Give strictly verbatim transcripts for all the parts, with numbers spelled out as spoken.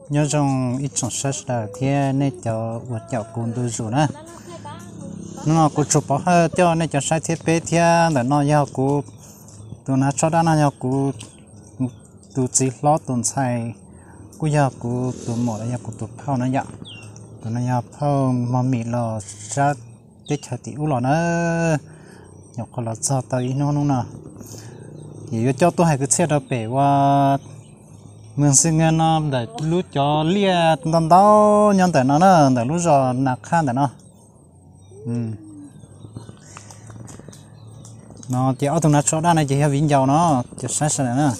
nhớ trong ít trong sách là thế nên cho vợ cháu cùng tôi rồi nè nó cũng chụp bao hơi cho nên cho sai thiết bị thế để nó giao của tụi nó cho đó nó giao của tụi chỉ lo tụi xài của giao của tụi mỏ giao của tụi phao nó giao tụi nó giao phao mà mì lò ra tết chợ tiểu lò nó nhọc còn là sao tới nó luôn nè thì cho tôi hay cái xe đó bể qua mình xin nghe nó để lúc cho lia tận đó nhân tại nó nó để lúc giờ nạc khan tại nó ừ nó chỉ ở tụi nó cho đó này chỉ là viên dầu nó chỉ sáng sáng nữa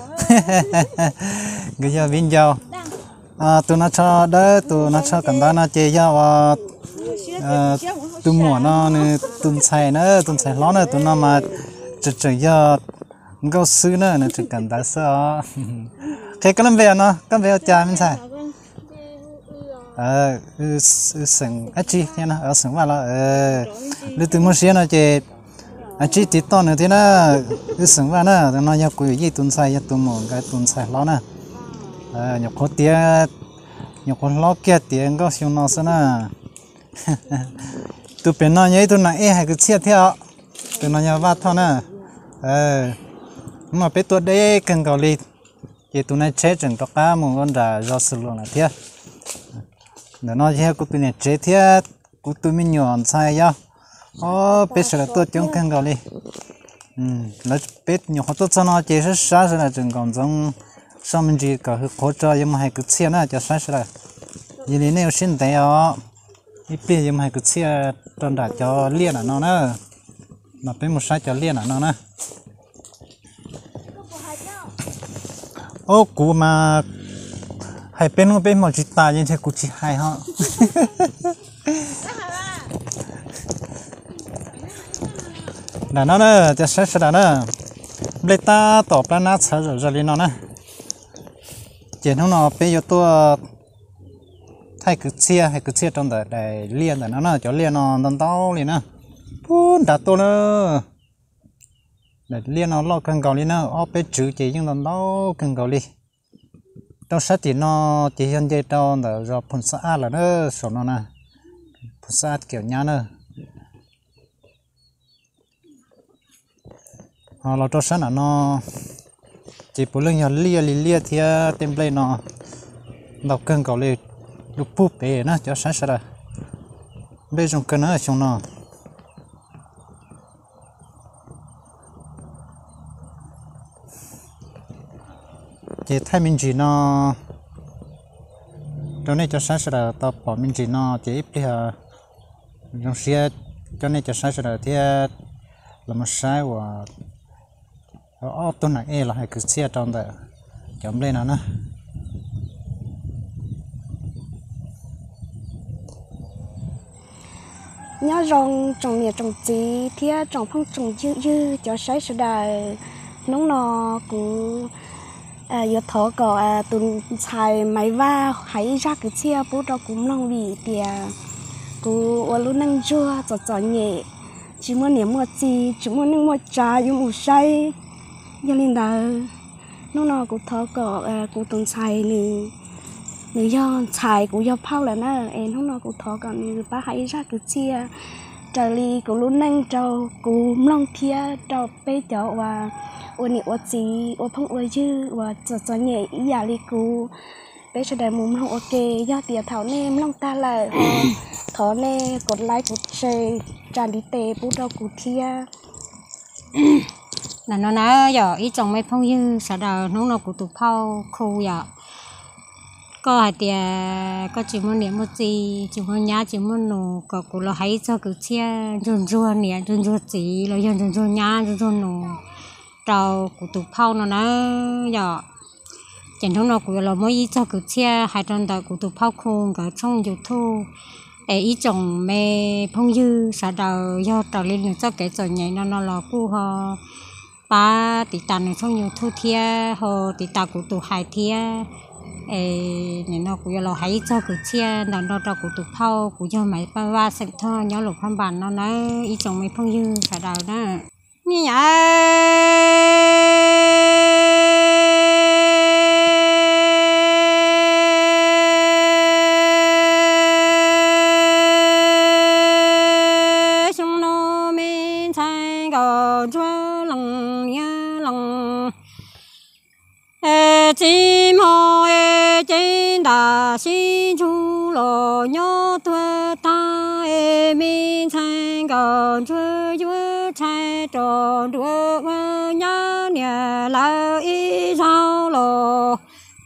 cái giờ viên dầu à tụi nó cho đó tụi nó cho cần đó nó chỉ cho tụi mùa nó tụi xài nữa tụi xài lót nữa tụi nó mà chỉ chỉ cho câu sư nữa nó chỉ cần đó sao thế cái làm về nó cái về cha mình xài ờ sừng á chi thế nó ở sừng vào là ờ lúc tụi mình xuyên nó chỉ á chi tí to nữa thế nó sừng vào nữa nó nhập quỷ gì tụi xài tụi mùa cái tụi xài lót nữa ờ nhập khó tiền nhập khó lót kia tiền có siêu nó sao nữa tụi bên nó nhảy tụi này hay cái xe theo tụi nó nhà vắt thôi nè ờ mà bé tụi đấy cần cầu đi thì tụi này chế chừng cho cá một con đã do sử dụng là thế để nó chế của tụi này chế thế của tụi mình nhọn sai nhau ô bé sẽ là tôi chống cần cầu đi ừ là bé nhiều họ tôi cho nó chế rất sáng rồi là chừng còn giống sau mình chỉ có hỗ trợ nhưng mà hay cái xe nữa cho sáng rồi vì lý nếu xin thấy họ ít bây giờ mà cái xe tròn đã cho liên ở nó nữa mà bên một sai cho liên ở nó nữa ô cú mà hay bên một bên một chỉ tài như thế cú chỉ hay họ là nó nữa cho sai sai nữa bây ta tỏ ra nát sai rồi rồi nó nữa chuyện không nó bây giờ tôi thay cái xe hay cái xe trong đời để liên là nó nó cho liên nó đòn tao liền nè bún đặt tôi nữa để liên nó lo cần cầu đi nữa ở bên chữ chỉ nhưng đòn tao cần cầu đi trong sách thì nó chỉ hiện dây trong để rồi phun sát là nó số nó nè phun sát kiểu nhá nữa họ lo trong sách là nó chỉ phụ lưng nhà lia lia thì tem play nó đọc cần cầu đi lúc búp bể nó cho sáng sớm bây giờ cần nó trong nó chỉ thay mình chỉ nó cho nên cho sáng sớm tao bỏ mình chỉ nó chỉ ít là trong xe cho nên cho sáng sớm thì là một sai và ở tuần này là hai cái xe trong đó chấm lên nó nè nhớ rong trồng nhà trồng gì thì trồng phong trồng dư dư cho sáng sớm đời nóng nò cũng à giờ thở cỏ à tuần xài máy va hãy ra cái xe bố đó cũng long vì tiền cũng ở lúc năng chua cho cho nhẹ chỉ muốn niệm một gì chỉ muốn nâng một trà dùng một say cho nên là nóng nò cũng thở cỏ à cũng tuần xài nữa người do xài của do phao là nó em không nói của thọ còn người ta hãy ra cái chia trở đi của luôn nâng trâu của long kia trâu bê chợ và ô nhị ô gì ô phong ô dư và cho cho nhẹ ý giả đi của bê cho đại mồm long ok do tiệt thảo nem long ta là thọ nè cột like cột share tràn đi tè bút đâu của kia là nó nói giờ ý chồng mấy phong dư sau đó nó nó của tụ phao khô giờ có hai tia có chỉ muốn niệm một gì chỉ muốn nhá chỉ muốn nổ có cũng là hay cho cứ chia run run nè run run gì là run run run nhá run run nổ trâu của tụ phao nó nó giờ chẳng thông nào cũng là mỗi cho cứ chia hai trăm tờ của tụ phao khôn cả trong YouTube để ý chồng mẹ phong dư sau đó do trâu lên được cho cái rồi nhảy nó nó là cu ho ba tỷ tàn ở trong YouTube thia ho tỷ tàn của tụ hai thia ê nó cũng là hay cho cái chia nó nó cho của tụ phao của cho mấy ba ba sạch thôi nhớ lục phong bản nó nói ý chồng mấy phong dư phải đầu đó như vậy chim hò e trên đà xin chu lo nhớ thưa ta e min thanh còn chúa chúa chạy tròn đua nhớ nhà la y sao lo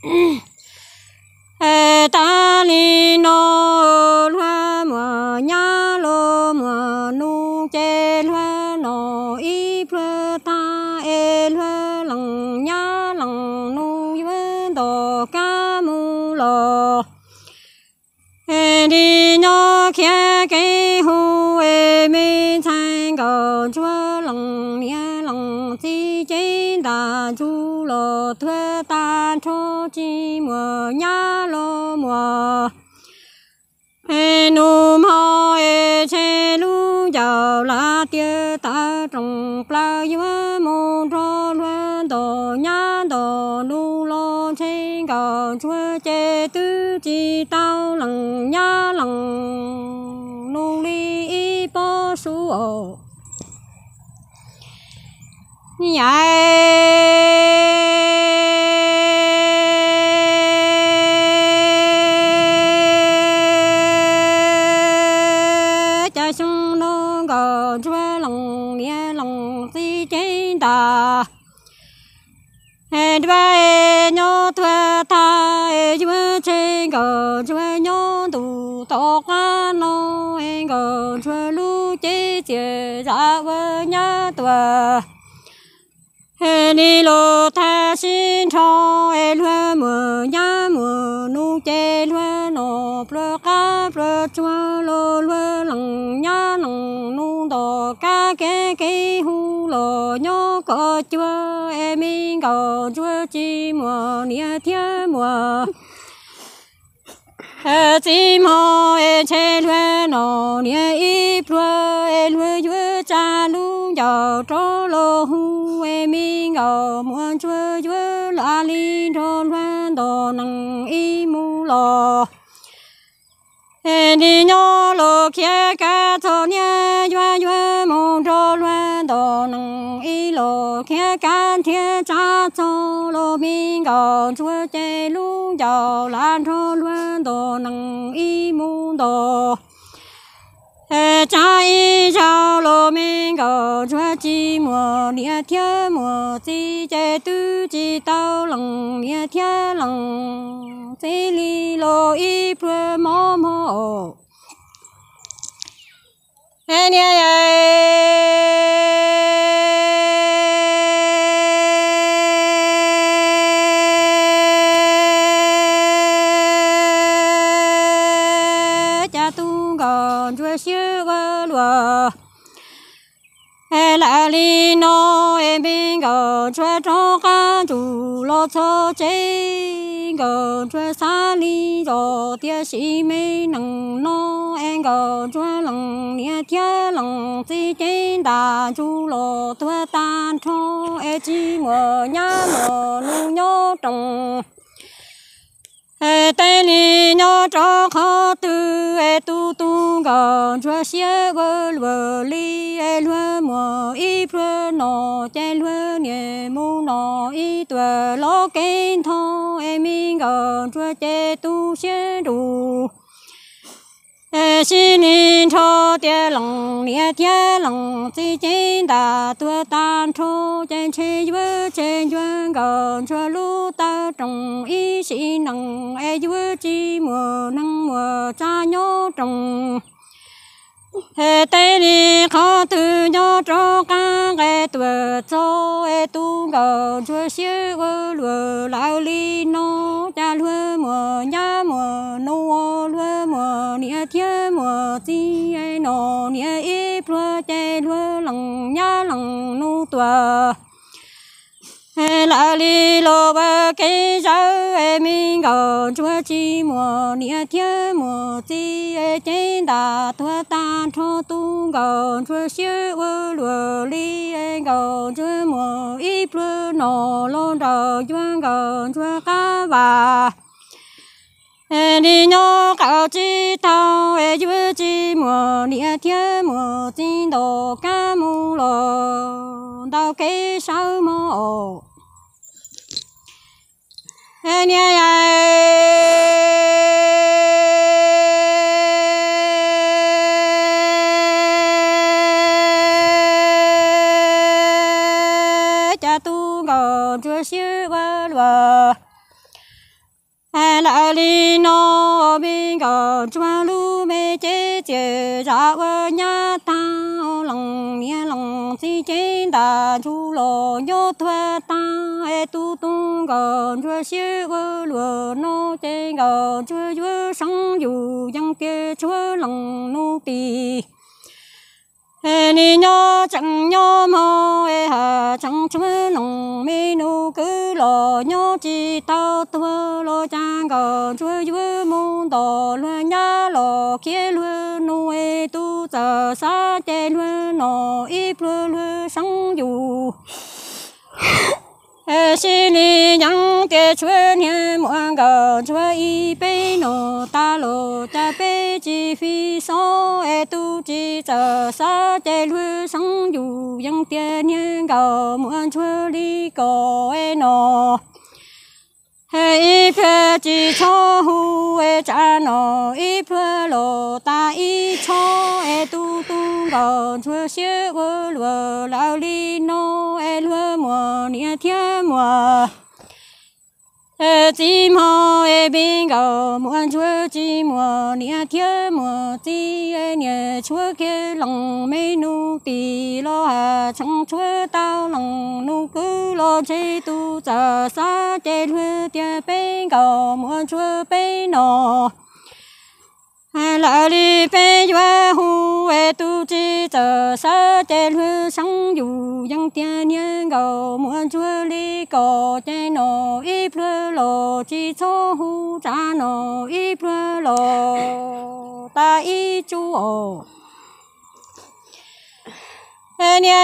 e ta li no hoa mùa nhá lo mùa nu chê hoa no y phơ ta e hoa lòng nhá lòng nu với đồ cá mu lo e đi nhớ kia cái hu e mi thanh cầu chúa lòng nhá lòng chi chế đà chu lo thuê ta cho chi mùa nhá lo mùa e nôm ho e che lu giàu la tia ta trồng pla yua mô cho luân đồ nhá đồ lu lo che cầu chúa che tư chi tao lằng nhá lằng nu li y po su ô cha sung no go chúa lòng nghe lòng si chế đà e dva e nhớ thuê ta e chúa chế go chúa nhớ tu to ca no e go chúa lu chế chế ra vơ nhá tua e đi lô ta xin cho e lúa mùa nhá mùa nu chê lúa nọ plơ cá plơ chúa lô lúa lằng nhá lằng nu đò cá kế kế hu lò nhó có chúa e min cầu chúa chi mùa nia thiên mùa e chim hò e chê lúa nọ nia y plơ e lúa chúa cha lu giàu tró lô hu e mi ngầu muôn chúa chúa la li tròn loan đồ nằng y mu lò e đi nhớ lô kia cả thọ nhé chúa chúa mong trò loan đồ nằng y lô kia cả thiên cha cho lô mi ngầu chúa chê lu giàu lan tròn loan đồ nằng y mu đồ e cha y chào lô minh cầu chúa chi mùa nia thiên mùa chi chế tư chi tao lằng nia thiên lằng chi li lô y phơ mô mô e nia cha tu cầu chúa siêu vơ lùa e la li no e bin go chúa cho ca chủ lo cho chế go chúa sa li do tia si mê nằng no e go chúa lằng nia thiên lằng chi chế đà chu lo tua tan cho e chi mùa nhá mùa nu nhó trồng e tê li nhó cho khó tư e tu tu go chúa xia vơ vơ li e lúa mùa y phơ nọ chê lúa nhẹ mu nọ y tuệ lo kén thô e mi go chúa chê tu xia đủ e xin in cho tia lòng nia tia lòng chi trên đà tua tan cho trên chế vơ trên chuyên go chúa lu ta trồng y xin nằng e vơ chi mùa nắng mùa cha nhó trồng e tê đi khó từ nhó cho ca e tuổi cho e tu go chúa siêu vơ lùa lao li no cha lúa mùa nhá mùa nu lúa mùa nia thiên mùa chi e nọ nia y plơ chê lúa lằng nhá lằng nu tua e la li lô bơ cây rau e mi go chúa chi mùa nia thiên mùa chi e trên đà thua ta cho tu go chúa siêu vơ lùa li e go chúa mùa y plơ nọ lô đầu chúa go chúa cá bà e đi nhó cao chi tao e chúa chi mùa nia thiên mùa chi đồ cá mu lò đào cây sao mô anh nhà cha tu gò chúa siêu bờ bờ la li no bin gò chúa lu mê chế chế ra bờ nhà ta lòng nia lòng si chế ta chu lo nhớ thuê ta e tu tung gò chúa siêu bờ bờ no chế gò chúa chúa sống dù dân kia chúa lòng nu tì ni nhớ chẳng nhớ mơ e hà chẳng chúa lòng mi nu cứ lo nhớ chỉ tao tua lo trang gò chúa chúa mong đò lo nhá lo kia lo nu e tu giờ sa chê lo nó ít lo lo sống dù xin đi nhắn để chúa nhớ mọi gò chúa y bê nô ta lo ta bê chỉ phi số e tu chỉ giờ sa chê lu sống dù dân tiền nhớ gò mọi chúa đi gò e nô y phê chỉ cho hu e cha nô y phê lo ta y cho e tu tu gò chúa siêu vơ lùa lao li nô e lùa mùa nia thiên mùa e chỉ mò e bên gò muôn chúa chỉ mùa nia thiên mùa chỉ e nia chúa kia lòng mê nu tì lo hà chẳng chúa tao lòng nu cứ lo chế tu giờ sa chế lùa tia bên gò muôn chúa bên nọ la li pe yua hu e tu chi giờ sa chế lư sang dù dân tiền nhân gầu muôn chúa li cổ chế nô ít lư lo chi cho hu cha nô ít lư lo ta ít chú ô e nia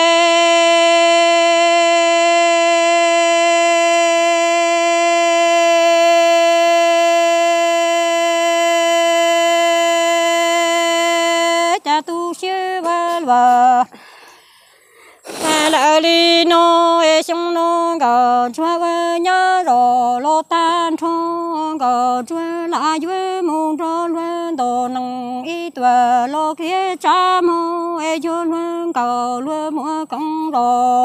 la li no e xiong no gò chúa vơ nhớ rò lo tan thong gò chúa la yue mong rò luân đồ nằng y tùa lo kia cha mô e yo luân gò luân mua công rò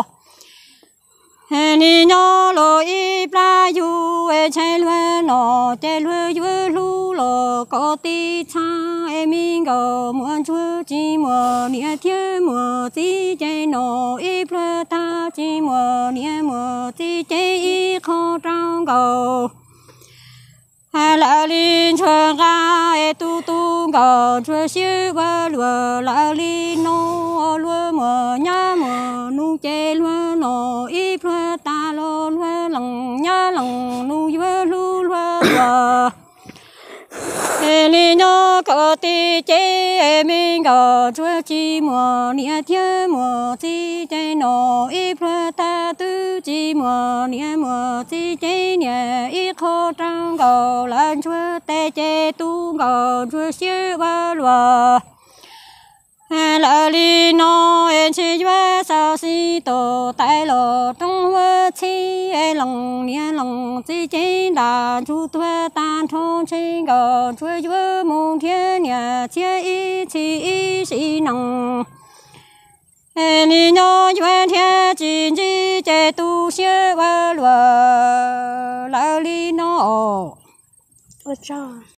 ni nhớ lo y pla yu e chạy luân nọ chạy luân yue lu lo có ti cha e min gò muôn chúa chỉ mùa nia thiên mùa chỉ chạy nọ y pla ta chỉ mùa nia mùa chỉ chạy y khó trong gò la li chúa ga e tu tu gò chúa siêu ba lùa la li no lùa mùa nhá mùa nu chạy lùa nọ y pla ta lo lùa lòng nhá lòng nu yue lu lùa lùa li nhớ có ti chế e min gò chúa chỉ mùa nia thiên mùa chỉ chế nọ y pla ta tu chỉ mùa nia mùa chỉ chế nia y khó trong gò lan chúa tê chế tu gò chúa siêu ba lùa la li no en chi yue sao si to tai lo trong hua chi e lòng nia lòng chỉ chế đà chu tuệ tan thôn chi gò chúa yue mong thiên nia chia y chi y si nong e ni nhớ yue thiên chỉ chỉ chế tu siêu ba lùa la li no ôi trời